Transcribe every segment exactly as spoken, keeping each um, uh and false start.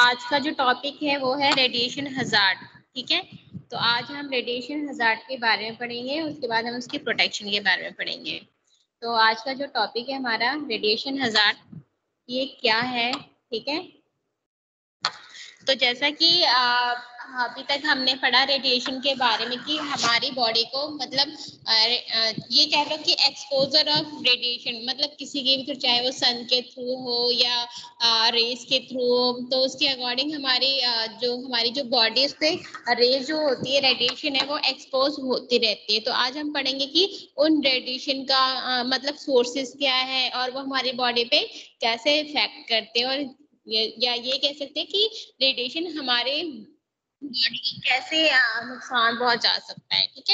आज का जो टॉपिक है वो है रेडिएशन हजार्ड। ठीक है, तो आज हम रेडिएशन हजार्ड के बारे में पढ़ेंगे, उसके बाद हम उसकी प्रोटेक्शन के बारे में पढ़ेंगे। तो आज का जो टॉपिक है हमारा रेडिएशन हजार्ड, ये क्या है। ठीक है, तो जैसा कि अभी तक हमने पढ़ा रेडिएशन के बारे में कि हमारी बॉडी को मतलब आ, आ, ये कह लो कि एक्सपोजर ऑफ रेडिएशन मतलब किसी के भी थ्रू, चाहे वो सन के थ्रू हो या आ, रेस के थ्रू हो, तो उसके अकॉर्डिंग हमारी आ, जो हमारी जो बॉडी उस पर रेज जो होती है, रेडिएशन है, वो एक्सपोज होती रहती है। तो आज हम पढ़ेंगे कि उन रेडिएशन का आ, मतलब सोर्सेस क्या है और वो हमारी बॉडी पे कैसे इफेक्ट करते हैं, और या ये कह सकते हैं कि रेडिएशन हमारे बॉडी की कैसे नुकसान पहुंचा सकता है। ठीक है,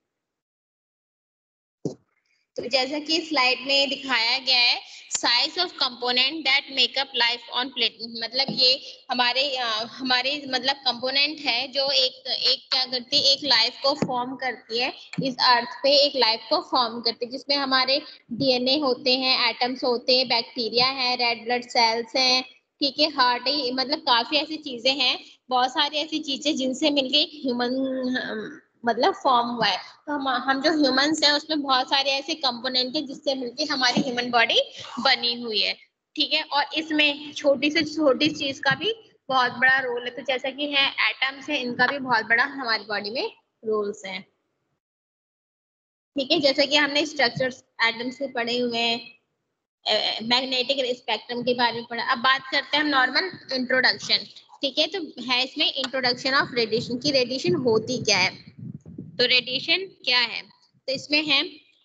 तो जैसा कि स्लाइड में दिखाया गया है, size of component that make up life on planet, मतलब ये हमारे आ, हमारे मतलब कंपोनेंट है जो एक एक क्या करती है, एक लाइफ को फॉर्म करती है, इस अर्थ पे एक लाइफ को फॉर्म करती है, जिसमें हमारे डीएनए होते हैं, एटम्स होते हैं, बैक्टीरिया है, रेड ब्लड सेल्स हैं, ठीक है, हार्ट है, मतलब काफी ऐसी चीजें हैं, बहुत सारी ऐसी चीजें जिनसे मिलके एक ह्यूमन मतलब फॉर्म हुआ है। तो हम हम जो ह्यूमंस हैं उसमें बहुत सारे ऐसे कंपोनेंट हैं जिससे मिलके हमारी ह्यूमन बॉडी बनी हुई है। ठीक है, और इसमें छोटी से छोटी चीज का भी बहुत बड़ा रोल है। तो जैसा कि है एटम्स है, इनका भी बहुत बड़ा हमारी बॉडी में रोल्स हैं। ठीक है, जैसा कि हमने स्ट्रक्चर्स एटम्स के पढ़े हुए हैं, मैग्नेटिक स्पेक्ट्रम के बारे में पढ़ा। अब बात करते हैं हम नॉर्मल इंट्रोडक्शन। ठीक है, तो है इसमें इंट्रोडक्शन ऑफ रेडिएशन की, रेडिएशन होती क्या है। तो रेडिएशन क्या है, तो इसमें है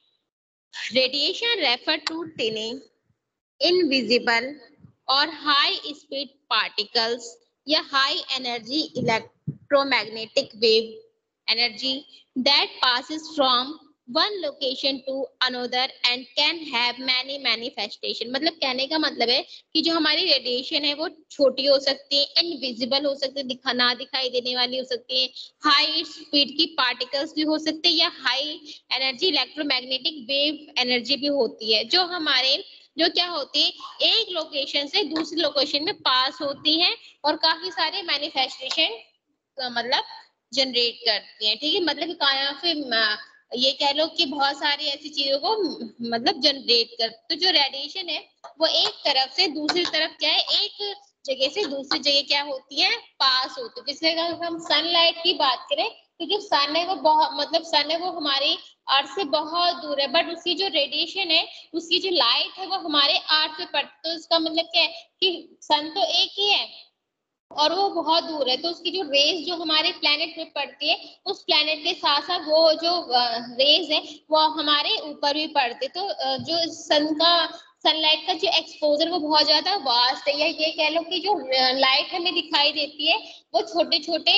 radiation refer to tiny invisible और हाई स्पीड पार्टिकल्स या high energy electromagnetic wave energy that passes from one location to another and can have many manifestation। मतलब कहने का मतलब है कि जो हमारी रेडिएशन है वो छोटी हो सकती है, इनविजिबल हो सकती है, दिखा ना दिखाई देने वाली हो सकती है, हाई स्पीड की पार्टिकल्स भी हो सकते हैं, या high energy electromagnetic wave energy भी होती है, जो हमारे जो क्या होती है एक लोकेशन से दूसरी लोकेशन में पास होती है और काफी सारे मैनिफेस्टेशन मतलब जनरेट करती हैं। ठीक है, मतलब काफी ये कह लो कि बहुत सारी ऐसी चीजों को मतलब जनरेट कर, तो जो रेडिएशन है वो एक तरफ से दूसरी तरफ क्या है, एक जगह से दूसरी जगह क्या होती है, पास होती है। जैसे अगर हम सनलाइट की बात करें तो जो सन है वो बहुत मतलब सन है वो हमारी अर्थ से बहुत दूर है, बट उसकी जो रेडिएशन है, उसकी जो लाइट है वो हमारे अर्थ पे पड़ती है। तो इसका मतलब क्या है कि सन तो एक ही है और वो बहुत दूर है, तो उसकी जो रेज जो हमारे प्लेनेट पे पड़ती है, उस प्लेनेट के साथ साथ वो जो रेज है वो हमारे ऊपर भी पड़ते, तो जो सन का सनलाइट का जो एक्सपोजर वो बहुत ज्यादा वास्ट है, या ये कह लो कि जो लाइट हमें दिखाई देती है वो छोटे छोटे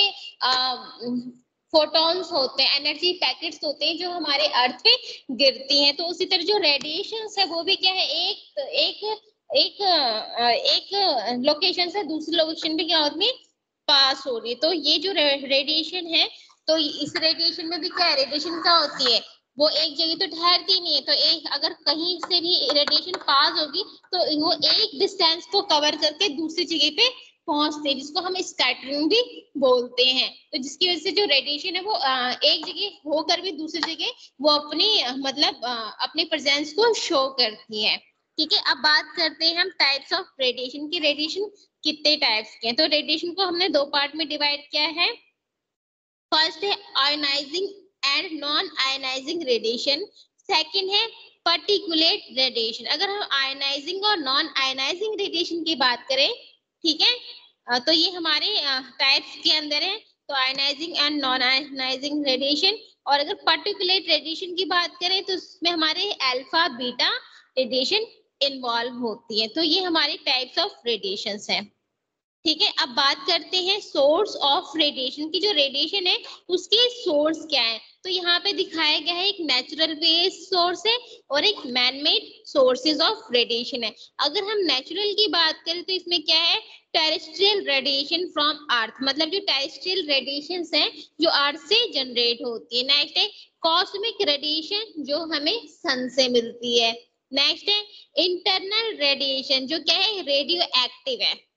फोटॉन्स होते हैं, एनर्जी पैकेट्स होते हैं जो हमारे अर्थ पे गिरती हैं। तो उसी तरह जो रेडिएशन है वो भी क्या है, एक एक एक एक लोकेशन से दूसरी लोकेशन पे क्या होती है, पास हो रही है। तो ये जो रेडिएशन है, तो इस रेडिएशन में भी क्या है, रेडिएशन क्या होती है, वो एक जगह तो ठहरती नहीं है, तो एक अगर कहीं से भी रेडिएशन पास होगी तो वो एक डिस्टेंस को कवर करके दूसरी जगह पे पहुंचते हैं, जिसको हम स्कैटरिंग भी बोलते हैं। तो जिसकी वजह से जो रेडिएशन है वो एक जगह होकर भी दूसरी जगह वो अपनी मतलब अपने प्रेजेंस को शो करती है। ठीक है, अब बात करते हैं हम टाइप्स ऑफ रेडिएशन की, रेडिएशन कितने टाइप्स के हैं। तो रेडिएशन को हमने दो पार्ट में डिवाइड किया है। फर्स्ट है ionising and non ionising radiation, second है पर्टिकुलेट रेडिएशन। अगर हम आयोनाइजिंग और नॉन आयोनाइजिंग रेडिएशन की बात करें, ठीक है, तो ये हमारे टाइप्स के अंदर है, तो ionising and non ionising radiation. और अगर पर्टिकुलेट रेडिएशन की बात करें तो उसमें हमारे अल्फा बीटा रेडिएशन इन्वॉल्व होती है। तो ये हमारे टाइप्स ऑफ रेडिएशंस हैं। ठीक है, अब बात करते हैं सोर्स ऑफ रेडिएशन की, जो रेडिएशन है उसके सोर्स क्या है। तो यहाँ पे दिखाया गया है एक नेचुरल बेस्ड सोर्स है और एक man made sources of radiation है। अगर हम नेचुरल की बात करें तो इसमें क्या है, टेरेस्ट्रियल रेडिएशन फ्रॉम अर्थ, मतलब जो टेरेस्ट्रियल रेडिएशन है जो अर्थ से जनरेट होती है। नेक्स्ट है कॉस्मिक रेडिएशन जो हमें सन से मिलती है। नेक्स्ट है इंटरनल रेडिएशन जो क्या है, रेडियो एक्टिव है।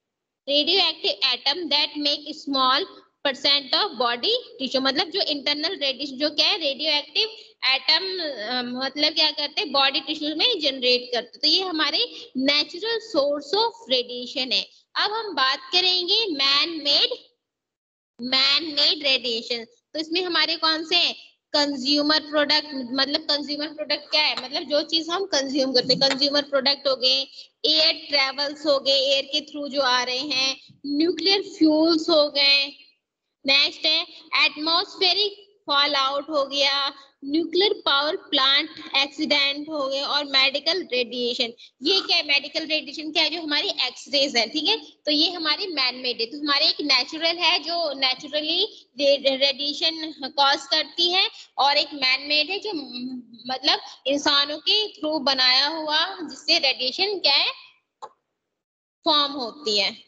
Radioactive atom that make small percent of body tissue, मतलब जो इंटरनल रेडिएशन जो क्या है रेडियो एक्टिव एटम मतलब क्या करते हैं बॉडी टिश्यू में जनरेट करते, तो ये हमारे नेचुरल सोर्स ऑफ रेडिएशन है। अब हम बात करेंगे man made man made radiation, तो इसमें हमारे कौन से हैं कंज्यूमर प्रोडक्ट, मतलब कंज्यूमर प्रोडक्ट क्या है, मतलब जो चीज हम कंज्यूम करते हैं, कंज्यूमर प्रोडक्ट हो गए, एयर ट्रेवल्स हो गए, एयर के थ्रू जो आ रहे हैं, न्यूक्लियर फ्यूल्स हो गए, नेक्स्ट है एटमॉस्फेरिक फॉल आउट हो गया, न्यूक्लियर पावर प्लांट एक्सीडेंट हो गए, और मेडिकल रेडिएशन। ये क्या है मेडिकल रेडिएशन क्या है जो हमारी एक्सरेज है, ठीक है, तो ये हमारी मैन मेड है, तो हमारे एक नेचुरल है जो नेचुरली रेडिएशन कॉज करती है, और एक मैन मेड है जो मतलब इंसानों के थ्रू बनाया हुआ जिससे रेडिएशन क्या है फॉर्म होती है।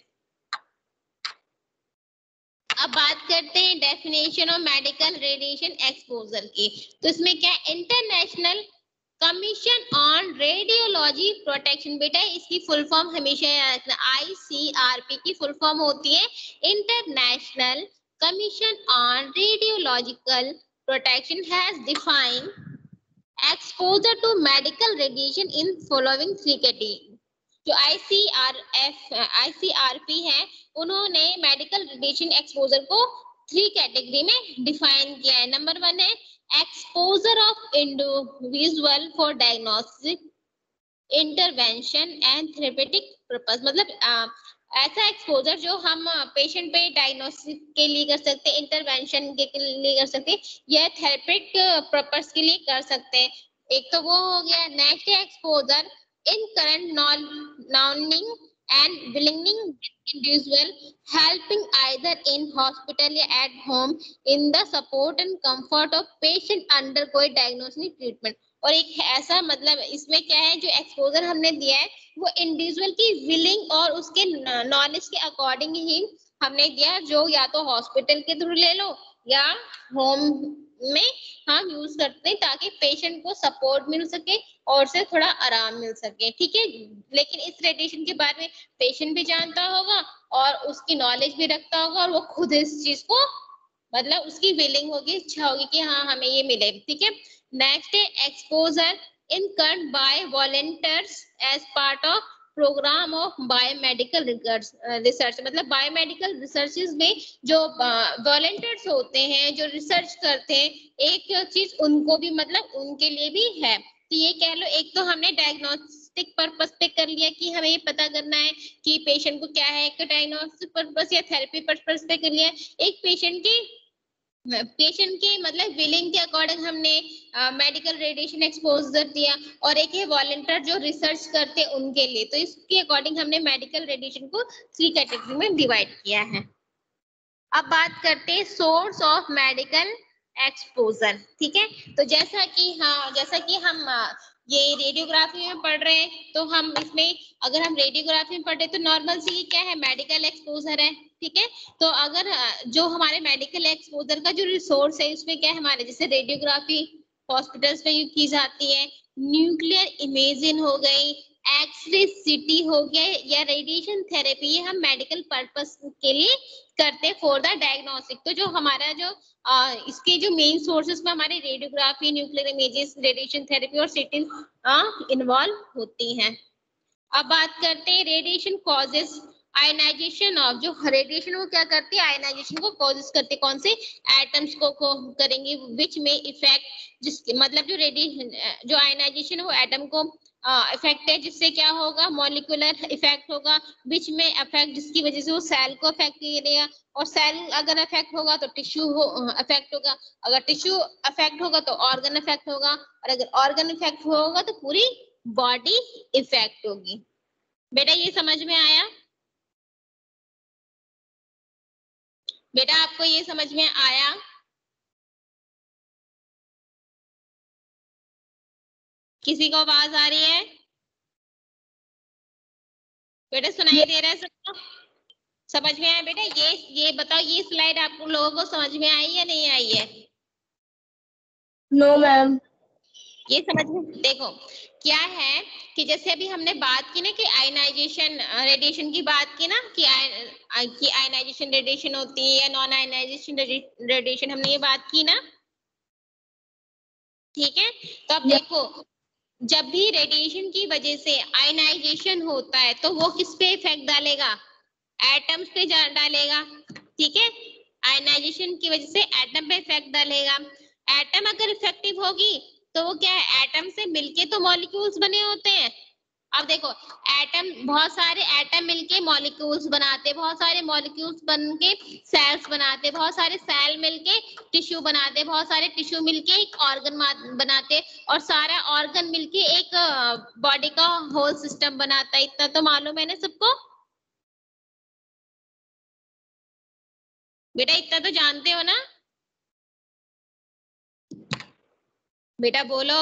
अब बात करते हैं definition of medical radiation exposure की, तो इसमें क्या international commission on radiology protection, बेटा इसकी फुल फॉर्म हमेशा याद रखना, आई सी आर पी की फुल फॉर्म होती है international commission on radiological protection has defined exposure to medical radiation in following three category. जो आईसीआरएफ आईसीआरपी है उन्होंने मेडिकल रेडिएशन एक्सपोजर को थ्री कैटेगरी में डिफाइन किया है। नंबर वन है exposure of individual for diagnostic intervention and therapeutic purpose, मतलब आ, ऐसा एक्सपोजर जो हम पेशेंट पे डायग्नोस्टिक के लिए कर सकते हैं, इंटरवेंशन के लिए कर सकते हैं, या थेरेपेटिक पर्पस के लिए कर सकते हैं, एक तो वो हो गया। नेक्स्ट है exposure in current non-knowing and belonging individual helping either in hospital or at home in the support and comfort of patient undergoing diagnostic treatment। और एक ऐसा मतलब इसमें क्या है जो एक्सपोजर हमने दिया है वो इंडिविजुअल की विलिंग और उसके नॉलेज के अकॉर्डिंग ही हमने दिया, जो या तो हॉस्पिटल के थ्रू ले लो या होम में हम यूज करते हैं ताकि पेशेंट को सपोर्ट मिल सके और से थोड़ा आराम मिल सके, ठीक है। लेकिन इस रेडिएशन के बारे में पेशेंट भी जानता होगा और उसकी नॉलेज भी रखता होगा और वो खुद इस चीज को मतलब उसकी विलिंग होगी, इच्छा होगी कि हाँ हमें ये मिले, ठीक है। नेक्स्ट है exposure incurred by volunteers as part of programme of biomedical research, मतलब बायोमेडिकल रिसर्चेज में जो वॉलंटियर्स होते हैं जो रिसर्च करते हैं, एक चीज उनको भी मतलब उनके लिए भी है, तो ये कह लो एक तो हमने डायग्नोस्टिक पर्पस पे कर लिया कि हमें ये पता करना है कि पेशेंट को क्या है, एक डायग्नोस्टिक पर्पस या थेरेपी पर्पस पे कर लिया, एक पेशेंट की पेशेंट के मतलब विलिंग के अकॉर्डिंग हमने मेडिकल रेडिएशन एक्सपोजर दिया, और एक है वॉलंटियर जो रिसर्च करते हैं उनके लिए, तो इसके अकॉर्डिंग हमने मेडिकल रेडिएशन को थ्री कैटेगरी में डिवाइड किया है। अब बात करते हैं सोर्स ऑफ मेडिकल एक्सपोजर, ठीक है, तो जैसा कि हाँ जैसा कि हम ये रेडियोग्राफी में पढ़ रहे हैं, तो हम इसमें अगर हम रेडियोग्राफी में पढ़े तो नॉर्मल सी क्या है मेडिकल एक्सपोजर है, ठीक है। तो अगर जो हमारे मेडिकल एक्सपोजर का जो रिसोर्स है उसमें क्या है हमारे जैसे रेडियोग्राफी हॉस्पिटल्स में यूज की जाती है, न्यूक्लियर इमेजिंग हो गई, एक्सरे सिटी हो गया, या रेडिएशन थेरेपी, ये हम मेडिकल पर्पस के लिए करते फॉर द डायग्नोस्टिक। तो जो हमारा जो आ, इसके जो मेन सोर्सेस में हमारे radiography, nuclear images, radiation therapy और सिटी इन्वॉल्व होती हैं। अब बात करते हैं रेडिएशन कॉजेस आयनाइजेशन ऑफ, जो रेडिएशन वो क्या करती है आयनाइजेशन को कॉजेस करते हैं, कौन से एटम्स को, को करेंगे विच में इफेक्ट, जिसके मतलब जो रेडिएशन जो आयनाइजेशन वो एटम को इफेक्ट है, जिससे क्या होगा मॉलिक्यूलर इफेक्ट होगा, विच में इफेक्ट जिसकी वजह से वो सेल को अफेक्ट करेगा, और सेल अगर अफेक्ट होगा तो टिश्यू अफेक्ट होगा, अगर टिश्यू अफेक्ट होगा तो ऑर्गन अफेक्ट होगा, और अगर ऑर्गन अफेक्ट होगा तो पूरी बॉडी इफेक्ट होगी। बेटा ये समझ में आया? बेटा आपको ये समझ में आया? किसी को आवाज आ रही है? बेटा सुनाई दे रहा है सबको? समझ में आया बेटा? ये ये बताओ ये स्लाइड आप लोगों को समझ में आई या नहीं आई है? No ma'am. ये समझ में देखो क्या है कि जैसे अभी हमने बात की ना कि आयनाइजेशन रेडिएशन की बात की ना कि आय, कि आयनाइजेशन रेडिएशन होती है या नॉन आयनाइजेशन रेडिएशन, हमने ये बात की ना, ठीक है। तो अब देखो जब भी रेडिएशन की वजह से आयनाइजेशन होता है तो वो किस पे इफेक्ट डालेगा, एटम्स पे डालेगा, ठीक है। आयनाइजेशन की वजह से एटम पे इफेक्ट डालेगा। एटम अगर इफेक्टिव होगी तो वो क्या है, एटम से मिलके तो मॉलिक्यूल्स बने होते हैं। अब देखो एटम, बहुत सारे एटम मिलके मॉलिक्यूल्स बनाते, बहुत सारे मॉलिक्यूल्स बनके सेल्स बनाते, बहुत सारे सेल मिलके टिश्यू बनाते, बहुत सारे टिश्यू मिलके एक ऑर्गन बनाते, और सारा ऑर्गन मिलके एक बॉडी का होल सिस्टम बनाता है। इतना तो मालूम है ना सबको बेटा, इतना तो जानते हो ना बेटा, बोलो।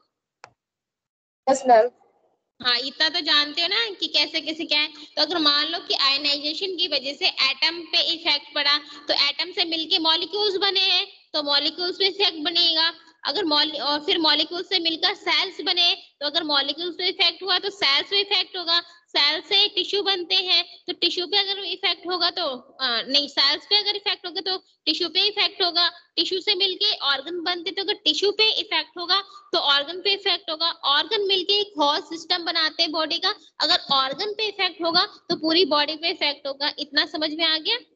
Yes ma'am. हाँ इतना तो जानते हो ना कि कैसे कैसे क्या है। तो अगर मान लो कि आयनाइजेशन की वजह से एटम पे इफेक्ट पड़ा तो एटम से मिलके मॉलिक्यूल्स बने हैं तो मॉलिक्यूल्स पे इफेक्ट बनेगा। अगर मॉलि और फिर मॉलिक्यूल्स से मिलकर सेल्स बने तो अगर मॉलिक्यूल्स पे इफेक्ट हुआ तो सेल्स पे इफेक्ट होगा। सेल से टिश्यू बनते हैं तो टिश्यू पे अगर इफेक्ट होगा तो आ, नहीं, सेल्स पे अगर इफेक्ट होगा तो टिश्यू पे इफेक्ट होगा। टिश्यू से मिलके ऑर्गन बनते तो अगर टिश्यू पे इफेक्ट होगा तो ऑर्गन पे इफेक्ट होगा। ऑर्गन मिलके एक होल सिस्टम बनाते हैं बॉडी का, अगर ऑर्गन पे इफेक्ट होगा तो पूरी बॉडी पे इफेक्ट होगा। इतना समझ में आ गया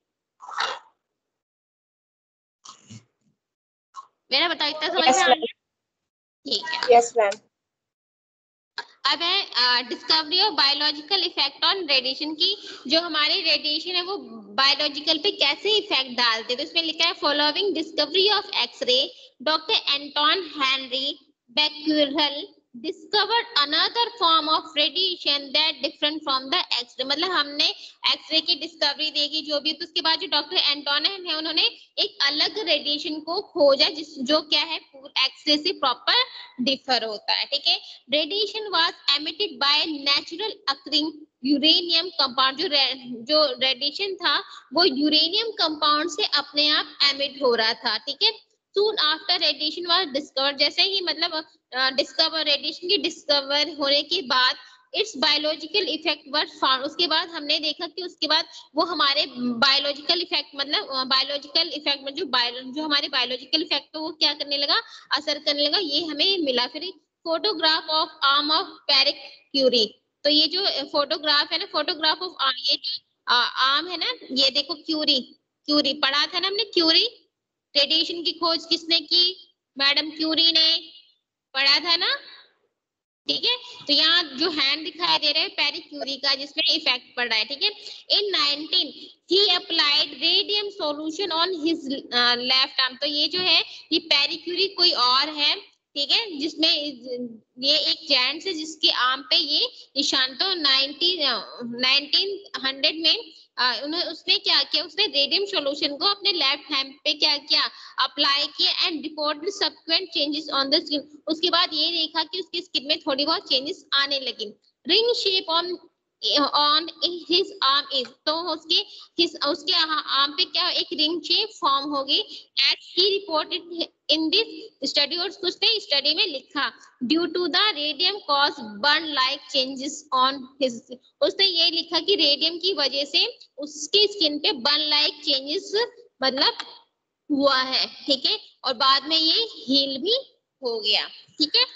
मेरा, बताओ इतना समझ में आ गया? ठीक है। Yes ma'am. अब है discovery of biological effect on radiation की, जो हमारे रेडिएशन है वो बायोलॉजिकल पे कैसे इफेक्ट डालते हैं। तो इसमें लिखा है following discovery of X-ray, doctor Antoine Henri Becquerel discovered another form of radiation that different from the X-ray। मतलब हमने एक्सरे की डिस्कवरी देखी जो भी, तो उसके बाद जो डॉक्टर एंटोन है उन्होंने एक अलग रेडिएशन को खोजा जिस जो क्या है एक्सरे से प्रॉपर डिफर होता है, ठीक है। Radiation was emitted by natural occurring uranium compound, जो रे, जो रेडिएशन था वो यूरेनियम कंपाउंड से अपने आप एमिट हो रहा था, ठीक है। Soon after radiation was discovered, जैसे ही मतलब डिस्कवर रेडिएशन की डिस्कवर होने के बाद its biological effect were found, उसके बाद हमने देखा कि उसके बाद वो हमारे बायोलॉजिकल इफेक्ट मतलब बायोलॉजिकल इफेक्ट में जो बायो जो हमारे बायोलॉजिकल इफेक्ट को वो क्या करने लगा, असर करने लगा, ये हमें मिला। फिर photograph of arm of Pierre Curie, तो ये जो फोटोग्राफ है ना, फोटोग्राफ ऑफ ये जो आर्म है ना, ये देखो क्यूरी, क्यूरी पढ़ा था ना हमने, क्यूरी रेडिएशन की खोज किसने की, मैडम क्यूरी ने, पढ़ा था ना, ठीक है। तो यहाँ जो हैंड दिखाई दे रहा है पेरी क्यूरी का जिसमें इफेक्ट पड़ रहा है, ठीक है। In nineteen he applied radium solution on his left arm, तो ये जो है ये पेरी क्यूरी कोई और है, ठीक है, जिसमें ये एक जेंट्स है जिसके आर्म पे ये निशान, तो नाइनटीन हंड्रेड में उन्हें उसने क्या किया, उसने रेडियम सॉल्यूशन को अपने लेफ्ट हैंड पे क्या किया, अप्लाई किया and reported subsequent changes on the skin. उसके बाद ये देखा कि उसकी स्किन में थोड़ी बहुत चेंजेस आने लगी। Ring shape on on his arm is, तो उसके हिज उसके आर्म पे क्या एक रिंग शेप फॉर्म होगी as he reported in this study, और उसने स्टडी में लिखा due to the radium cause burn like changes on his, उसने ये लिखा कि रेडियम की वजह से उसकी स्किन पे बर्न लाइक चेंजेस मतलब हुआ है, ठीक है, और बाद में ये हील भी हो गया, ठीक है।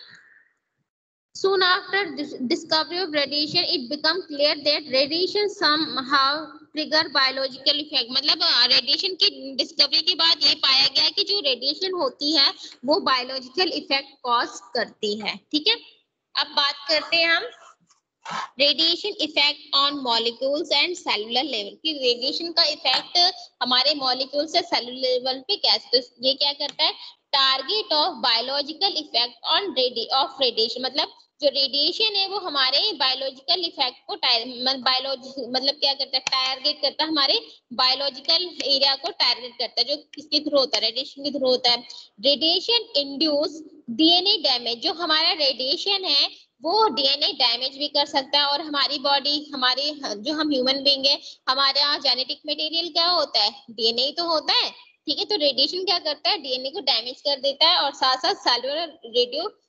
Soon after discovery of radiation, it became clear that radiation somehow trigger biological effect, मतलब रेडिएशन की डिस्कवरी के बाद ये पाया गया कि जो रेडिएशन होती है वो बायोलॉजिकल इफेक्ट कॉज करती है, ठीक है। अब बात करते हैं हम radiation effect on molecules and cellular level, की रेडिएशन का इफेक्ट हमारे मॉलिक्यूल से सेलुलर लेवल पे कैसे, तो ये क्या करता है, target of biological effect on ready of radiation, मतलब जो रेडिएशन है वो हमारे बायोलॉजिकल इफेक्ट को बायोलॉजी मतलब क्या करता है, टारगेट करता है, हमारे बायोलॉजिकल एरिया को टारगेट करता है, जो किसके थ्रू होता है, रेडिएशन के थ्रू होता है। रेडिएशन इंड्यूस डीएनए डैमेज, जो हमारा रेडिएशन है वो डीएनए डैमेज भी कर सकता है, और हमारी बॉडी हमारे जो हम ह्यूमन बीइंग है हमारे यहाँ जेनेटिक मटेरियल क्या होता है, डीएनए तो होता है, ठीक है। तो रेडिएशन क्या करता है, डीएनए को डैमेज कर देता है और साथ साथ सेलुलर रेडियो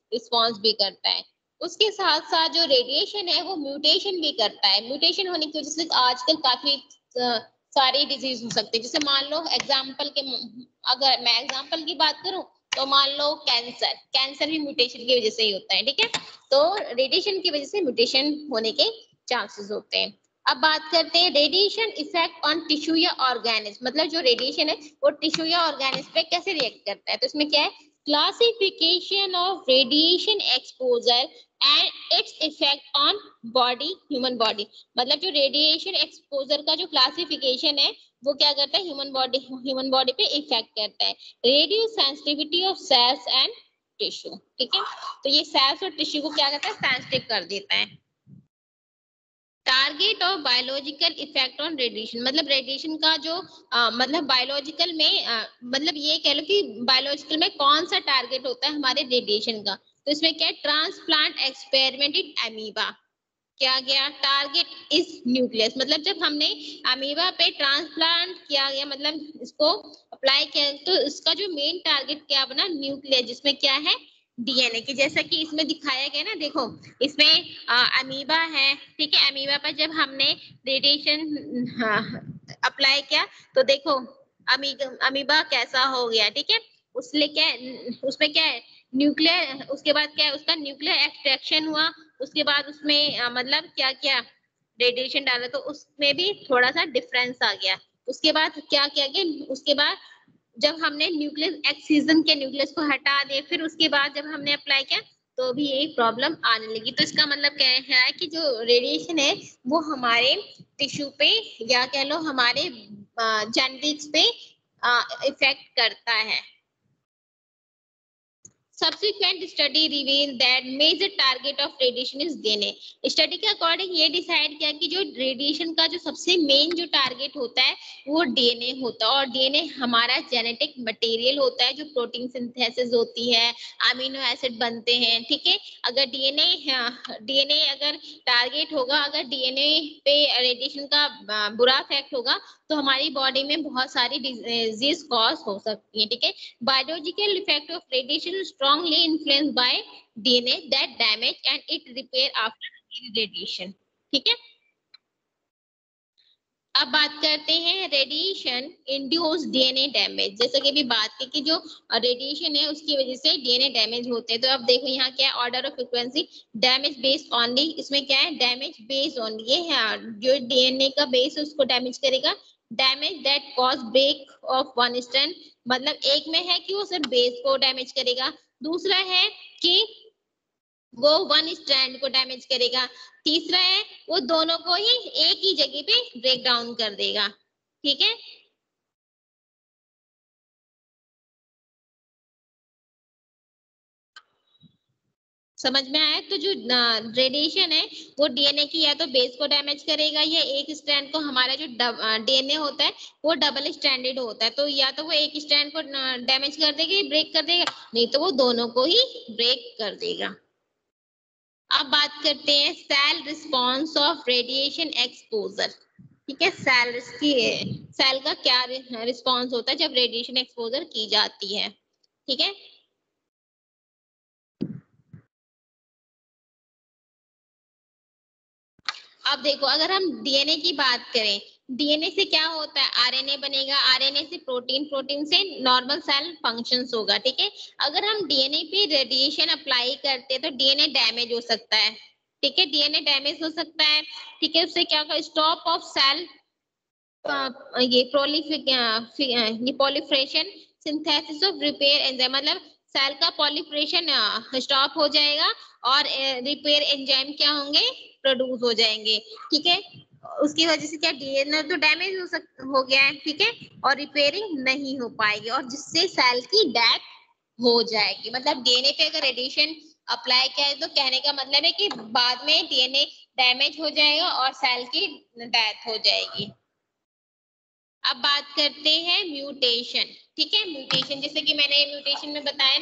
रिस्पॉन्स भी करता है। उसके साथ साथ जो रेडिएशन है वो म्यूटेशन भी करता है। म्यूटेशन होने की वजह से आजकल काफी सारी डिजीज हो सकती है। जैसे मान लो एग्जाम्पल के, अगर मैं एग्जाम्पल की बात करूं तो मान लो कैंसर, कैंसर भी म्यूटेशन की वजह से ही होता है, ठीक है। तो रेडिएशन की वजह से म्यूटेशन होने के चांसेस होते हैं। अब बात करते हैं रेडिएशन इफेक्ट ऑन टिश्यू या ऑर्गेनिज्म, मतलब जो रेडिएशन है वो टिश्यू या ऑर्गेनिज्म पे कैसे रिएक्ट करता है। तो इसमें क्या है, classification of radiation exposure and its effect on body, human body. मतलब जो रेडिएशन एक्सपोजर का जो क्लासिफिकेशन है वो क्या करता है, ह्यूमन बॉडी ह्यूमन बॉडी पे इफेक्ट करता है। Radio sensitivity of cells and tissue, ठीक है। तो ये सेल्स और टिश्यू को क्या करता है, सेंसिटिव कर देता है। Target of biological effect on radiation, मतलब रेडिएशन का जो आ, मतलब बायोलॉजिकल में आ, मतलब ये कह लो कि बायोलॉजिकल में कौन सा टारगेट होता है हमारे रेडिएशन का। तो इसमें क्या है, ट्रांसप्लांट एक्सपेरिमेंट इन अमीबा। क्या गया, टारगेट इस न्यूक्लियस, मतलब जब हमने अमीबा पे ट्रांसप्लांट किया गया, मतलब इसको अप्लाई किया, तो इसका जो मेन टारगेट क्या बना, न्यूक्लियस, जिसमें क्या है डीएनए की, जैसा कि इसमें दिखाया गया ना, देखो इसमें अमीबा है, ठीक है। अमीबा पर जब हमने रेडिएशन अप्लाई किया तो देखो अमीबा कैसा हो गया, ठीक है। उसले क्या, उसमें क्या है, न्यूक्लियर, उसके बाद क्या है, उसका न्यूक्लियर एक्सट्रैक्शन हुआ, उसके बाद उसमें आ, मतलब क्या क्या रेडिएशन डाला, तो उसमें भी थोड़ा सा डिफरेंस आ गया। उसके बाद क्या किया गया, उसके बाद जब हमने न्यूक्लियस एक्सीजन के न्यूक्लियस को हटा दिए, फिर उसके बाद जब हमने अप्लाई किया तो भी यही प्रॉब्लम आने लगी। तो इसका मतलब क्या है कि जो रेडिएशन है वो हमारे टिश्यू पे या कह लो हमारे जेनेटिक्स पे इफेक्ट करता है। Subsequent study revealed that major target of radiation is D N A. Study के अकॉर्डिंग ये डिसाइड किया कि जो रेडिएशन का जो सबसे मेन जो टारगेट होता है वो डीएनए होता है, और डीएनए हमारा जेनेटिक मटेरियल होता है, जो प्रोटीन सिंथेसिस होती है, अमीनो एसिड बनते हैं, ठीक है। अगर डीएनए डीएनए अगर टारगेट होगा, अगर डीएनए पे रेडिएशन का बुरा इफेक्ट होगा तो हमारी बॉडी में बहुत सारी डिजीज कॉज हो सकती है, ठीक है। Biological effect of radiation is strongly influenced by D N A that damage and it repair after irradiation, ठीक है। अब बात करते हैं रेडिएशन इंड्यूस डीएनए डैमेज, जैसे कि अभी बात की कि जो रेडिएशन है उसकी वजह से डीएनए डैमेज होते हैं। तो अब देखो यहाँ क्या है, order of frequency damage based only, इसमें क्या है, डैमेज बेस्ड ऑन, ये है जो डीएनए का बेस है उसको डैमेज करेगा। Damage that cause break of one strand, मतलब एक में है कि वो सिर्फ बेस को डैमेज करेगा, दूसरा है कि वो वन स्ट्रैंड को डैमेज करेगा, तीसरा है वो दोनों को ही एक ही जगह पे ब्रेक डाउन कर देगा, ठीक है। समझ में आया। तो जो रेडिएशन है वो डीएनए की या तो बेस को डैमेज करेगा, या एक स्ट्रैंड को, हमारा जो डीएनए होता है वो डबल स्ट्रैंडेड होता है, तो या तो वो एक स्ट्रैंड को डैमेज कर देगा, ब्रेक कर देगा, नहीं तो वो दोनों को ही ब्रेक कर देगा। अब बात करते हैं cell response of radiation exposure, ठीक है। सेल की सेल का क्या रिस्पॉन्स होता है जब रेडिएशन एक्सपोजर की जाती है, ठीक है। अब देखो अगर हम डीएनए की बात करें, डीएनए से क्या होता है, आरएनए बनेगा, आरएनए से प्रोटीन, प्रोटीन से नॉर्मल सेल फंक्शंस होगा, ठीक है। अगर हम डीएनए पे रेडिएशन अप्लाई करते हैं तो डीएनए डैमेज हो सकता है, ठीक है, डीएनए डैमेज हो सकता है, ठीक है। उससे क्या होगा, स्टॉप ऑफ सेल, ये proliferation, synthesis of repair enzyme, मतलब सेल का पॉलिफरेशन स्टॉप हो जाएगा और रिपेयर एंजाइम क्या होंगे, प्रोड्यूस हो जाएंगे, ठीक है। उसकी वजह से क्या, डीएनए तो डैमेज हो सक हो गया है, ठीक है, और रिपेयरिंग नहीं हो पाएगी, और जिससे सेल की डेथ हो जाएगी। मतलब डीएनए पे अगर रेडिएशन अप्लाई किया है तो कहने का मतलब है कि बाद में डीएनए डैमेज हो जाएगा और सेल की डेथ हो जाएगी। अब बात करते हैं म्यूटेशन, ठीक है। म्यूटेशन जैसे कि मैंने म्यूटेशन में बताया ना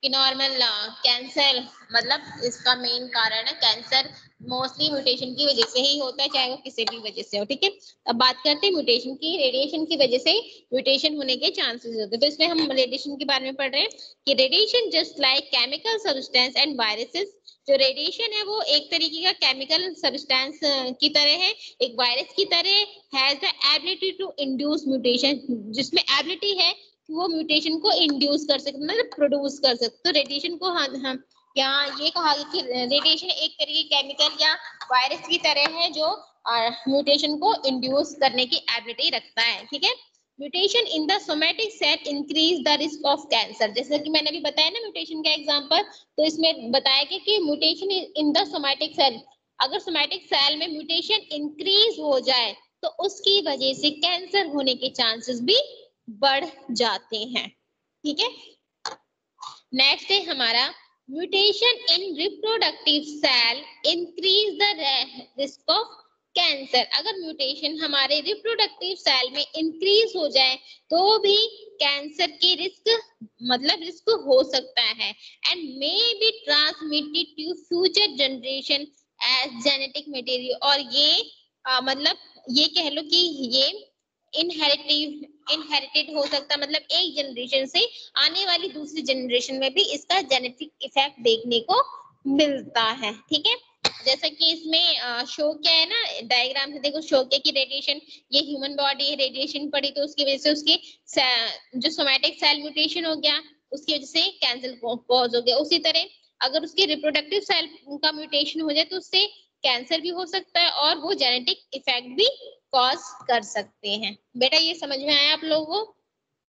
कि नॉर्मल कैंसर मतलब इसका मेन कारण है कैंसर, मोस्टली म्यूटेशन की वजह से ही होता है, चाहे वो किसी भी वजह से हो। ठीक है, अब बात करते हैं म्यूटेशन की। रेडिएशन की वजह से म्यूटेशन होने के चांसेस होते हैं। तो इसमें हम रेडिएशन के बारे में पढ़ रहे हैं कि radiation just like chemical substance and viruses, जो रेडिएशन है वो एक तरीके का केमिकल सब्सटेंस की तरह है, एक वायरस की तरह, has the ability to induce mutation, जिसमें एबिलिटी है वो म्यूटेशन को इंड्यूस कर सकते, मतलब प्रोड्यूस कर सकते। तो रेडिएशन को हम हम यहाँ ये कहा गया कि रेडिएशन एक तरीके केमिकल या वायरस की तरह है जो म्यूटेशन को इंड्यूस करने की एबिलिटी रखता है। ठीक है, mutation in the somatic cell increase the risk of cancer, जैसे कि मैंने अभी बताया ना म्यूटेशन का एग्जांपल, तो इसमें बताया गया कि mutation in the somatic cell, अगर सोमैटिक सेल में म्यूटेशन इंक्रीज हो जाए तो उसकी वजह से कैंसर होने के चांसेस भी बढ़ जाते हैं। ठीक है, नेक्स्ट है हमारा mutation in reproductive cell increase the risk of cancer. अगर म्यूटेशन हमारे रिप्रोडक्टिव सेल में इंक्रीज हो जाए तो भी कैंसर की रिस्क मतलब रिस्क हो सकता है, and may be transmitted to future generation as genetic material, और ये आ, मतलब ये कह लो कि ये इनहेरिटिव इनहेरिटेड हो सकता है, मतलब एक जनरेशन से आने वाली दूसरी जनरेशन में भी इसका जेनेटिक इफेक्ट देखने को मिलता है। ठीक है, जैसा कि इसमें शो क्या है ना, डायग्राम से देखो शो क्या कि रेडिएशन, ये ह्यूमन बॉडी रेडिएशन पड़ी तो उसकी वजह से उसकी जो सोमैटिक सेल म्यूटेशन हो गया, उसकी वजह से कैंसर कॉज हो गया। उसी तरह अगर उसके रिप्रोडक्टिव सेल का म्यूटेशन हो जाए तो उससे कैंसर भी हो सकता है और वो जेनेटिक इफेक्ट भी कॉज कर सकते हैं। बेटा ये समझ में आया आप लोगों को?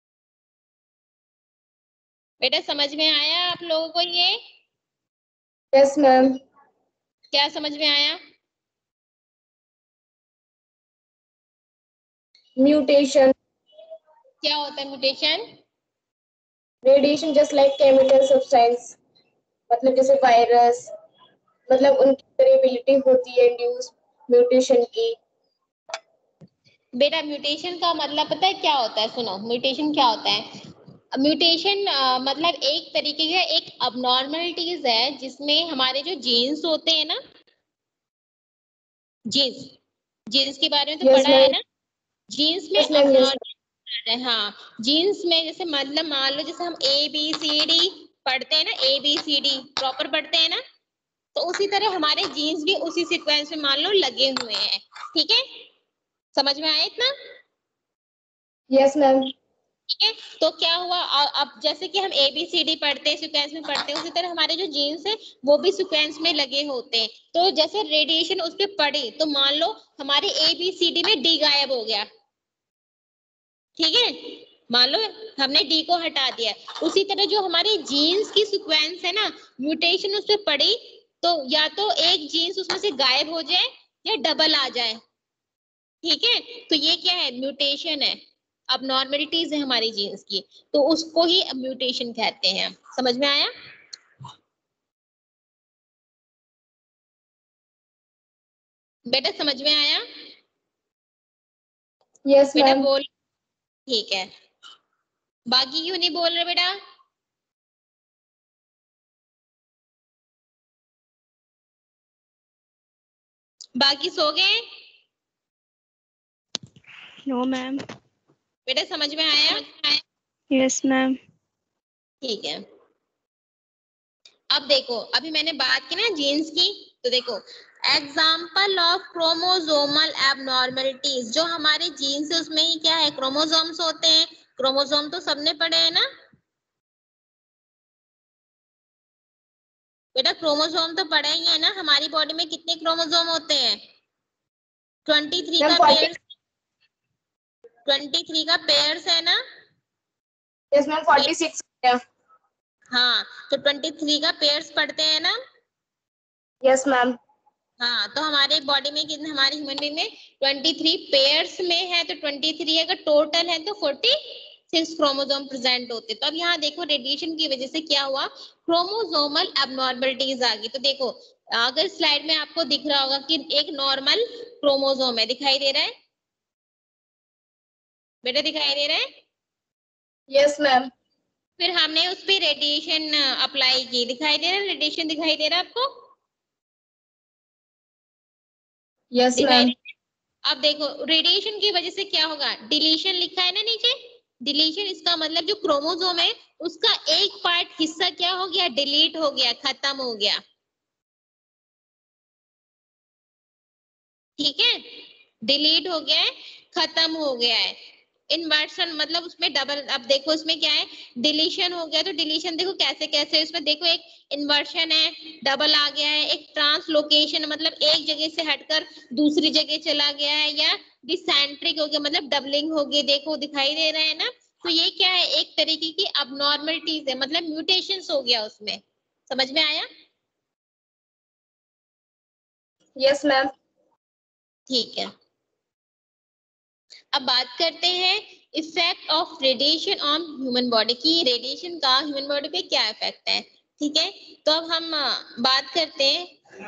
बेटा समझ में आया आप लोगों को ये? Yes ma'am. क्या समझ में आया? म्यूटेशन, क्या होता है mutation? Radiation just like chemical substance, मतलब जैसे वायरस, मतलब उनकी वेरिएबिलिटी होती है इंड्यूस म्यूटेशन की। बेटा म्यूटेशन का मतलब पता है क्या होता है? सुनो, म्यूटेशन क्या होता है? म्यूटेशन मतलब एक तरीके का एक अबनॉर्मलिटीज है जिसमें हमारे जो जीन्स होते हैं ना, जीन्स जीन्स के बारे में तो yes, पढ़ा है ना, जीन्स में yes, ma'am, yes, अबनॉर्मल, हाँ जीन्स में जैसे मतलब मान लो जैसे हम ए बी सी डी पढ़ते हैं ना, A B C D proper पढ़ते हैं ना, तो उसी तरह हमारे जीन्स भी उसी सीक्वेंस में मान लो लगे हुए हैं। ठीक है, समझ में आया इतना? Yes ma'am. ठीक है, तो क्या हुआ अब जैसे कि हम ए बी सी डी पढ़ते हैं, सीक्वेंस में पढ़ते हैं, उसी तरह हमारे जो जीन्स है वो भी सीक्वेंस में लगे होते हैं। तो जैसे रेडिएशन उस पर पड़ी तो मान लो हमारे ए बी सी डी में डी गायब हो गया। ठीक है, मान लो हमने डी को हटा दिया, उसी तरह जो हमारी जीन्स की सीक्वेंस है ना, म्यूटेशन उस पर पड़ी तो या तो एक जीन्स उसमें से गायब हो जाए या डबल आ जाए। ठीक है, तो ये क्या है? म्यूटेशन है, अब नॉर्मलिटीज है हमारी जीन्स की, तो उसको ही म्यूटेशन कहते हैं। समझ में आया? बेटा समझ में आया? यस बेटा मैम। बोल। ठीक है, बाकी क्यों नहीं बोल रहे बेटा? बाकी सो गए? No ma'am. बेटा समझ में आया? Yes ma'am. ठीक है, अब देखो अभी मैंने बात की ना जीन्स की, तो देखो एग्जाम्पल ऑफ क्रोमोसोमल एबनॉर्मलिटीज, जो हमारे जीन्स है उसमें ही क्या है? क्रोमोसोम्स होते हैं। क्रोमोसोम तो सबने पढ़े हैं ना बेटा? क्रोमोसोम तो पढ़े ही है ना? हमारी बॉडी में कितने क्रोमोसोम होते हैं? ट्वेंटी थ्री का पेयर, ट्वेंटी थ्री का पेयर्स है ना? Yes ma'am, forty six. हाँ, तो ट्वेंटी थ्री का पेयर्स पढ़ते हैं ना? Yes ma'am. हाँ, तो हमारे बॉडी में कितने, हमारे ह्यूमन बीइंग में ट्वेंटी थ्री पेयर्स में है, तो ट्वेंटी थ्री अगर टोटल है तो फोर्टी सिक्स क्रोमोसोम प्रेजेंट होते। तो अब यहाँ देखो रेडिएशन की वजह से क्या हुआ? क्रोमोसोमल एबनॉर्मलिटीज आ गई। तो देखो अगर स्लाइड में आपको दिख रहा होगा कि एक नॉर्मल क्रोमोसोम है, दिखाई दे रहा है बेटा? दिखाई दे रहा है? Yes ma'am. फिर हमने उस पर रेडिएशन अप्लाई की, दिखाई दे रहा है रेडिएशन, दिखाई दे रहा है आपको? Yes ma'am. अब देखो रेडिएशन की वजह से क्या होगा, डिलीशन लिखा है ना नीचे, डिलीशन इसका मतलब जो क्रोमोसोम है उसका एक पार्ट हिस्सा क्या हो गया, डिलीट हो गया, खत्म हो गया। ठीक है, डिलीट हो गया है, खत्म हो गया है। इन्वर्शन मतलब उसमें डबल, अब देखो उसमें क्या है, डिलीशन हो गया, तो डिलीशन देखो कैसे कैसे उसमें देखो, एक इन्वर्शन है, डबल आ गया है, एक ट्रांसलोकेशन मतलब एक जगह से हटकर दूसरी जगह चला गया है, या डिसेंट्रिक हो गया मतलब डबलिंग हो गई, देखो दिखाई दे रहा है ना। तो ये क्या है, एक तरीके की अबनॉर्मलिटीज है, मतलब म्यूटेशंस हो गया उसमें। समझ में आया? Yes ma'am. ठीक है, अब बात करते हैं effect of radiation on human body की, रेडिएशन का ह्यूमन बॉडी पे क्या इफेक्ट है। ठीक है, तो अब हम बात करते हैं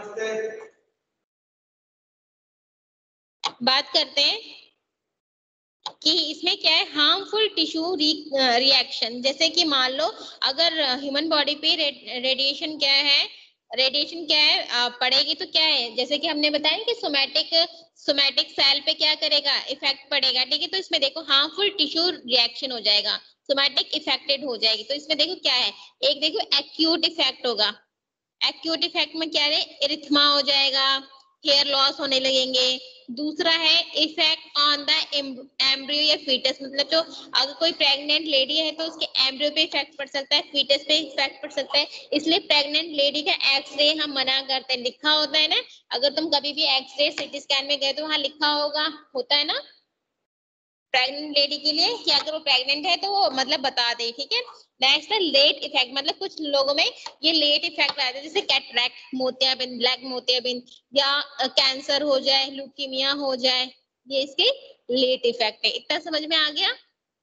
बात करते हैं कि इसमें क्या है, हार्मफुल टिश्यू रिएक्शन। जैसे कि मान लो अगर ह्यूमन बॉडी पे रेडिएशन क्या है, रेडिएशन क्या है आ, पड़ेगी तो क्या है, जैसे कि हमने बताया कि सोमैटिक सोमैटिक सेल पे क्या करेगा, इफेक्ट पड़ेगा। ठीक है, तो इसमें देखो हार्मफुल टिश्यू रिएक्शन हो जाएगा, सोमैटिक इफेक्टेड हो जाएगी। तो इसमें देखो क्या है, एक देखो एक्यूट इफेक्ट होगा, एक्यूट इफेक्ट में क्या है, इरिथमा हो जाएगा, हेयर लॉस होने लगेंगे। दूसरा है इफेक्ट ऑन द एम्ब्रियो या फीटस, मतलब जो अगर कोई प्रेग्नेंट लेडी है तो उसके एम्ब्रियो पे इफेक्ट पड़ सकता है, फीटस पे इफेक्ट पड़ सकता है। इसलिए प्रेग्नेंट लेडी का एक्सरे हम मना करते हैं, लिखा होता है ना, अगर तुम कभी भी एक्सरे सिटी स्कैन में गए तो वहां लिखा होगा, होता है ना प्रेग्नेंट लेडी के लिए कि अगर वो प्रेग्नेंट है तो वो मतलब बता दे। ठीक है, नेक्स्ट है लेट इफेक्ट, मतलब कुछ लोगों में ये लेट इफेक्ट आता है, जैसे कैटरैक्ट, मोतियाबिंद, ब्लैक मोतियाबिंद, या कैंसर हो जाए, ल्यूकीमिया हो जाए, ये इसके लेट इफेक्ट है। इतना समझ में आ गया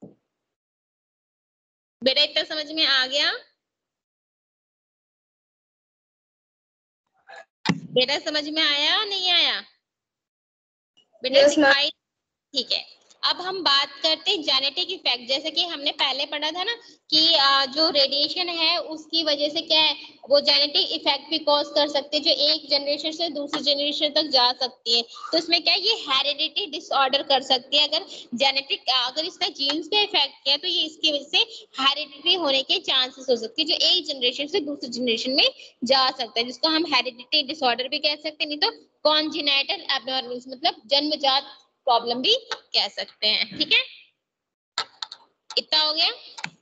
बेटा, इतना समझ में आ गया बेटा, समझ में आया नहीं आया बेटा? Yes ma'am. दिखाई, ठीक है। अब हम बात करते हैं जेनेटिक इफेक्ट। जैसे कि हमने पहले पढ़ा था ना कि आ, जो रेडिएशन है उसकी वजह से क्या है, वो जेनेटिक इफेक्ट भी कॉज कर सकते हैं, जो एक जनरेशन से दूसरी जनरेशन तक जा सकती है। तो इसमें क्या है, ये हेरिडिटी डिसऑर्डर कर सकती है। अगर जेनेटिक अगर इसका जीन्स पे इफेक्ट किया तो ये इसकी वजह से हेरिडिटी होने के चांसेस हो सकते हैं, जो एक जनरेशन से दूसरी जनरेशन में जा सकता है, जिसको हम हेरिडिटी डिसऑर्डर भी कह सकते हैं, नहीं तो कॉन्जिनाइटल एबनॉर्मल्स मतलब जन्मजात प्रॉब्लम भी कह सकते हैं। ठीक है, इतना हो गया।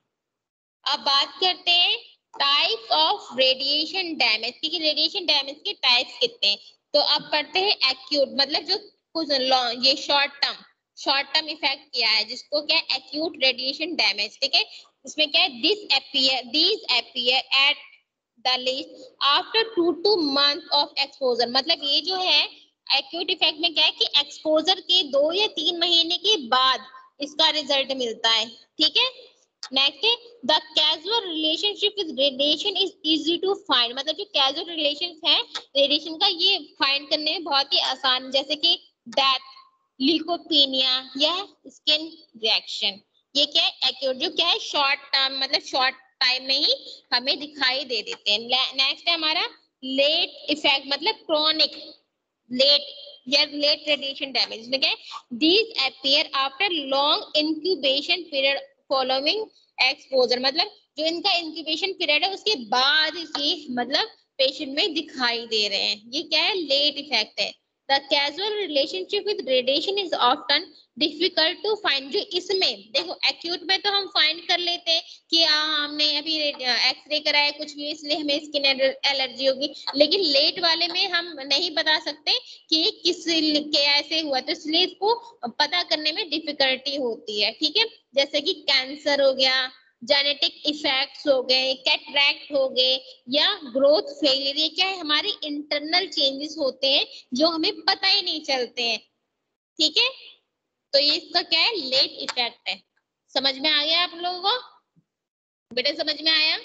अब बात करते हैं टाइप ऑफ रेडिएशन डैमेज, क्योंकि रेडिएशन डैमेज के टाइप्स कितने हैं। तो अब पढ़ते हैं एक्यूट, मतलब जो कुछ ये short term short term effect किया है, जिसको क्या है एक्यूट रेडिएशन डैमेज। ठीक है, इसमें क्या है, this appear these appear at the least after two two month of exposure. मतलब ये जो है एक्यूट इफेक्ट में क्या है कि एक्सपोजर के दो या तीन महीने के बाद इसका रिजल्ट मिलता है। ठीक है, नेक्स्ट है the casual relationship with radiation is easy to find, मतलब जो कैजुअल रिलेशन है रेडिएशन का, ये फाइंड करने में बहुत ही आसान, जैसे कि डेथ, ल्यूकोपीनिया या स्किन रिएक्शन। ये क्या है एक्यूट, जो क्या है शॉर्ट टर्म मतलब शॉर्ट टाइम में ही हमें दिखाई दे देते हैं। नेक्स्ट है हमारा लेट इफेक्ट, मतलब क्रोनिक लेट या लेट रेडिएशन डैमेज। इसमें क्या है these appear after long incubation period following exposure, मतलब जो इनका इंक्यूबेशन पीरियड है उसके बाद ही मतलब पेशेंट में दिखाई दे रहे हैं। ये क्या है लेट इफेक्ट है। The casual relationship with radiation is often difficult to find, जो इसमें देखो एक्यूट में तो हम फाइंड कर लेते हैं कि आ, हमने अभी एक्सरे कराया कुछ भी इसलिए हमें स्किन एलर्जी होगी, लेकिन लेट वाले में हम नहीं बता सकते कि किस कैसे हुआ, तो इसलिए इसको पता करने में डिफिकल्टी होती है। ठीक है, जैसे कि कैंसर हो गया, जेनेटिक इफेक्ट्स हो गए, कैटरैक्ट हो गए, या ग्रोथ फेलियर, ये क्या है हमारे इंटरनल चेंजेस होते हैं जो हमें पता ही नहीं चलते हैं। ठीक है, तो ये इसका क्या है लेट इफेक्ट है। समझ में आ गया आप लोगों को बेटा? समझ में आया?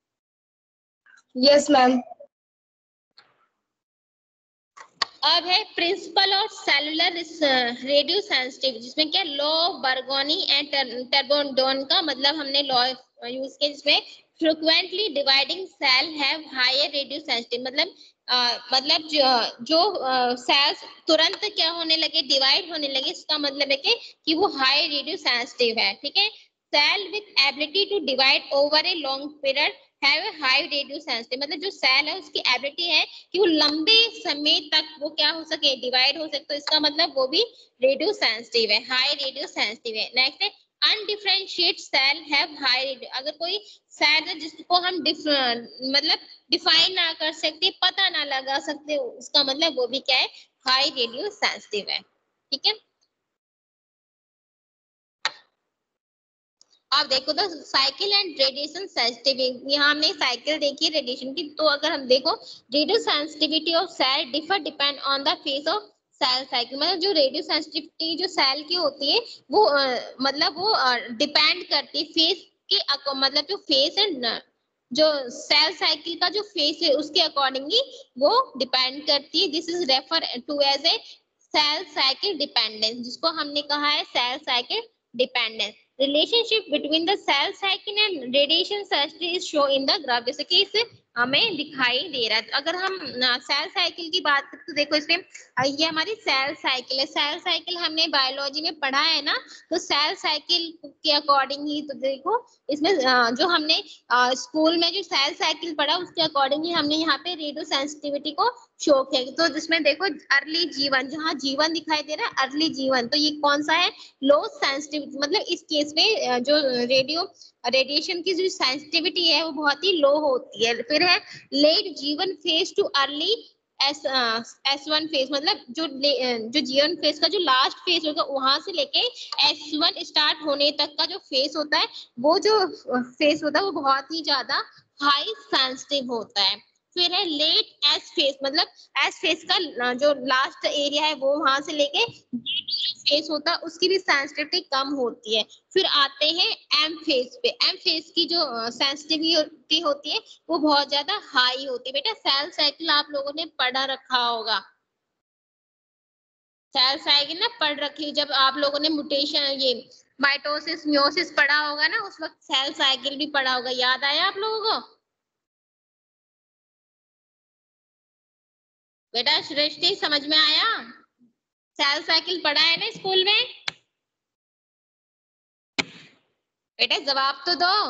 Yes ma'am. अब है principle of cellular radio sensitive, जिसमें क्या लॉ बर्गोनी एंड टर्बोडोन का मतलब हमने लॉ यूज किया जिसमें frequently dividing cell have higher radio sensitive, मतलब Uh, मतलब जो जो सेल्स uh, तुरंत क्या होने लगे, डिवाइड होने लगे, इसका मतलब है कि, कि वो हाई रेडियो सेंसिटिव है, ठीक है। Cell with ability to divide over a long period have a high radio sensitive, मतलब जो सेल है उसकी एबिलिटी है कि वो लंबे समय तक वो क्या हो सके, डिवाइड हो सके, तो इसका मतलब वो भी रेडियो सेंसिटिव है, हाई रेडियो सेंसिटिव है। नेक्स्ट है undifferentiate cell have high radio, अगर कोई सेल है जिसको हम मतलब डिफाइन ना कर सकते, पता ना लगा सकते, उसका मतलब वो भी क्या है, हाई रेडियो सेंसिटिव है, ठीक है। आप देखो तो साइकिल एंड रेडिएशन सेंसिटिविटी, यहाँ हमने साइकिल देखी रेडिएशन की, तो अगर हम देखो radio sensitivity of cell differ depend on the phase of cell cycle, मतलब जो रेडियो सेंसिटिविटी जो सेल की होती है वो आ, मतलब वो डिपेंड करती है फेज के, मतलब जो फेज है, जो सेल साइकिल का जो फेज है उसके अकॉर्डिंगली वो डिपेंड करती है। This is refer to as a cell cycle dependence, जिसको हमने कहा है cell cycle dependence. Relationship between the cell cycle and radiation sensitivity is show in the graph, जैसे कि इस हमें दिखाई दे रहा है। तो अगर हम सेल साइकिल की बात करें तो देखो इसमें ये हमारी सेल साइकिल है, सेल साइकिल हमने बायोलॉजी में पढ़ा है ना, तो सेल साइकिल के अकॉर्डिंग ही, तो देखो इसमें जो हमने स्कूल में जो सेल साइकिल पढ़ा उसके अकॉर्डिंग ही हमने यहाँ पे रेडियो सेंसिटिविटी को शो किया। तो जिसमें देखो अर्ली जीवन, जहाँ जीवन दिखाई दे रहा है अर्ली जीवन, तो ये कौन सा है, लो सेंसिटिविटी, मतलब इस केस में जो रेडियो रेडिएशन की जो सेंसिटिविटी है वो बहुत ही लो होती है। फिर है late G one phase to early S S one phase, मतलब जो जो जीवन फेज का जो लास्ट फेज होगा वहां से लेके एस वन स्टार्ट होने तक का जो फेज होता है, वो जो फेज होता है वो बहुत ही ज्यादा हाई सेंसिटिव होता है। फिर है लेट एस फेज, मतलब एस फेज का जो लास्ट एरिया है वो वहां से लेके फेज होता है उसकी भी सेंसिटिविटी कम होती है। फिर आते हैं एम फेज पे, एम फेज की जो सेंसिटिविटी होती है वो बहुत ज्यादा हाई होती है। बेटा सेल साइकिल आप लोगों ने पढ़ा रखा होगा, सेल साइकिल ना पढ़ रखी, जब आप लोगों ने म्यूटेशन ये माइटोसिस मियोसिस पढ़ा होगा ना, उस वक्त सेल साइकिल भी पढ़ा होगा, याद आया आप लोगों को? बेटा सृष्टि समझ में आया? सेल साइकिल पढ़ा है ना स्कूल में? बेटा जवाब तो दो।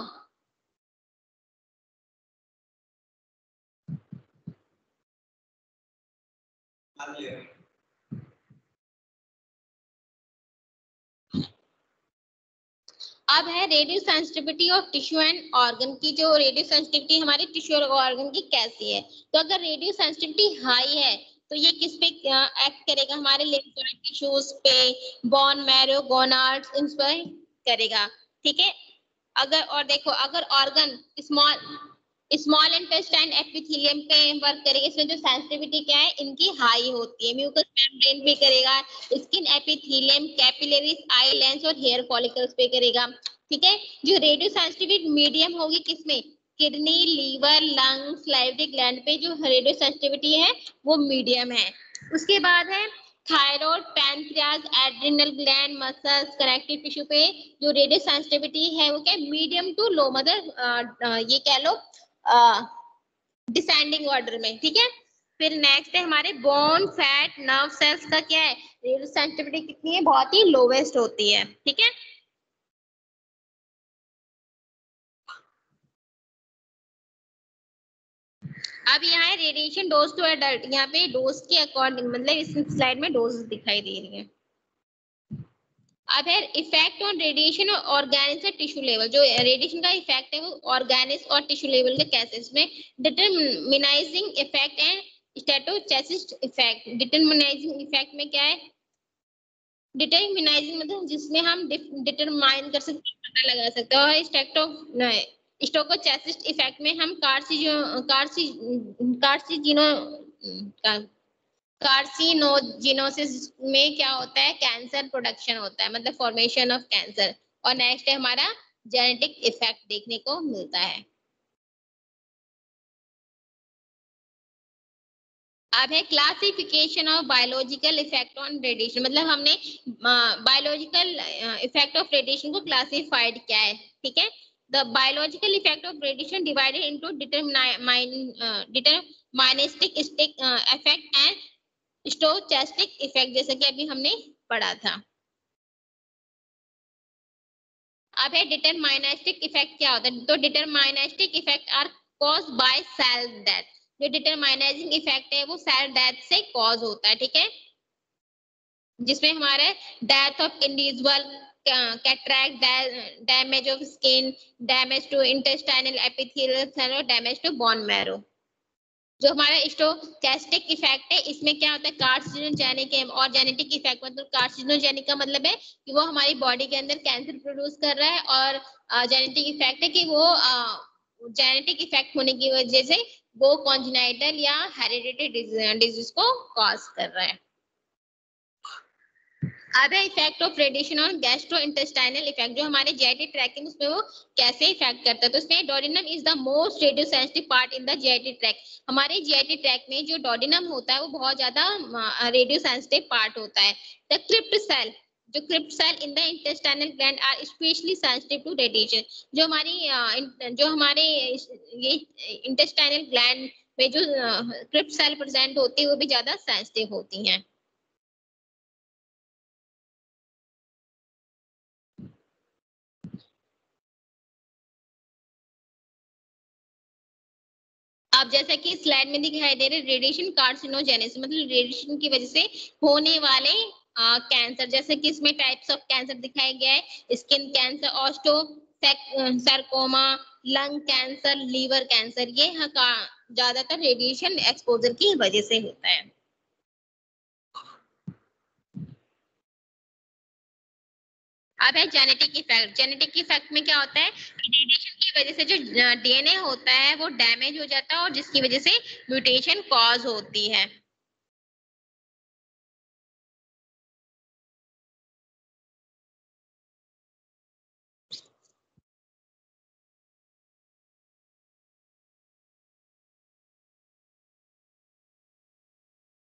अब है radio sensitivity of tissue and organ की, जो रेडियो सेंसिटिविटी हमारे टिश्यू और ऑर्गन की कैसी है। तो अगर रेडियो सेंसिटिविटी हाई है तो ये किस पे एक्ट करेगा, हमारे लिम्फोइड टिश्यूज पे, बोन मैरो, गोनाड्स, इन पर करेगा, ठीक है। अगर और देखो अगर organ small small intestine epithelium पे वर्क करेगा, इसमें जो सेंसिटिविटी क्या है इनकी हाई होती है। म्यूकस मेम्ब्रेन पे करेगा, skin epithelium, capillaries, eye lens और हेयर फॉलिकल्स पे करेगा, ठीक है। जो रेडियो सेंसिटिविटी मीडियम होगी किसमें, kidney, liver, lungs, salivary gland पे जो रेडियो सेंसिटिविटी है वो मीडियम है। उसके बाद है thyroid, pancreas, adrenal gland, muscles, connective tissue पे जो रेडियो सेंसिटिविटी है वो क्या मीडियम टू लो, मतलब ये कह लो डिसेंडिंग ऑर्डर में, ठीक है। फिर नेक्स्ट है हमारे बोन, फैट, नर्व सेल्स का क्या है रेडियो सेंसिटिविटी कितनी है, बहुत ही लोवेस्ट होती है, ठीक है। अब यहाँ है रेडिएशन डोज टू एडल्ट, यहाँ पे डोज के अकॉर्डिंग, मतलब इस स्लाइड में डोज दिखाई दे रही है। अब है इफेक्ट ऑन रेडिएशन और ऑर्गेनिक्स और टिश्यू लेवल, जो रेडिएशन का इफेक्ट है वो ऑर्गेनिक्स और टिश्यू लेवल के कैसे, इसमें deterministic effect and stochastic effect. Deterministic effect में क्या है, डिटरमिनाइजिंग मतलब जिसमें हम डिटरमाइन कर सकते हैं, पता लगा सकते हैं, और स्टेटो स्टोकोचेसिस्ट इफेक्ट में हम कार्सिजो कार्सी कार्सिजिनो कार्सिनोजिनोसिस में क्या होता है, कैंसर प्रोडक्शन होता है, मतलब फॉर्मेशन ऑफ कैंसर। और नेक्स्ट है हमारा जेनेटिक इफेक्ट देखने को मिलता है। अब है classification of biological effect on radiation, मतलब हमने बायोलॉजिकल इफेक्ट ऑफ रेडिएशन को क्लासिफाइड किया है, ठीक है। The biological effect of radiation divided into determin uh, deterministic uh, effect and stochastic effect, जैसे कि अभी हमने पढ़ा था. अब है डिटरमिनिस्टिक इफेक्ट क्या होता है. तो deterministic effect are caused by cell death. जो डिटरमाइनाइजिंग इफेक्ट है वो सेल डेथ से कॉज होता है. ठीक है, जिसमें हमारे death of individual, cataract, damage of skin, damage to intestinal epithelial cell और डैमेज टू बोन मैरो. जो हमारा स्टोचैस्टिक इफेक्ट है इसमें क्या होता है, कार्सिनोजेनिक है. और जेनेटिक इफेक्ट मतलब कार्सिनोजेनिक का मतलब है कि वो हमारी बॉडी के अंदर कैंसर प्रोड्यूस कर रहा है, और जेनेटिक इफेक्ट है कि वो जेनेटिक इफेक्ट होने की वजह से वो कॉन्जेनाइटल या हेरिडिटरी डिजीज को कॉज कर रहा है. अब है effect of radiation on gastrointestinal effect. जो हमारे जीआईटी ट्रैक है उसमें वो कैसे इफेक्ट करता है. तो उसमें duodenum is the most radio sensitive part in the GIT tract. हमारे जीआईटी ट्रैक में जो डोडिनम होता है वो बहुत ज्यादा रेडियो सेंसिटिव पार्ट होता है. द क्रिप्ट सेल, जो crypt cell in the intestinal gland are specially sensitive to radiation. जो हमारी जो हमारे ये इंटेस्टाइनल ग्लैंड में जो क्रिप्ट सेल प्रेजेंट होती है वो भी ज्यादा सेंसिटिव होती हैं. अब जैसा कि स्लाइड में दिखाई दे रहे रेडिएशन कार्सिनोजेनेसिस मतलब रेडिएशन की वजह से होने वाले कैंसर. जैसे कि इसमें टाइप्स ऑफ कैंसर दिखाया गया है, skin cancer, osteosarcoma, lung cancer, liver cancer. ये ज्यादातर रेडिएशन एक्सपोजर की वजह से होता है. अब है जेनेटिक इफेक्ट. जेनेटिक इफेक्ट में क्या होता है, रेडिएशन की वजह से जो डीएनए होता है वो डैमेज हो जाता है और जिसकी वजह से म्यूटेशन कॉज होती है.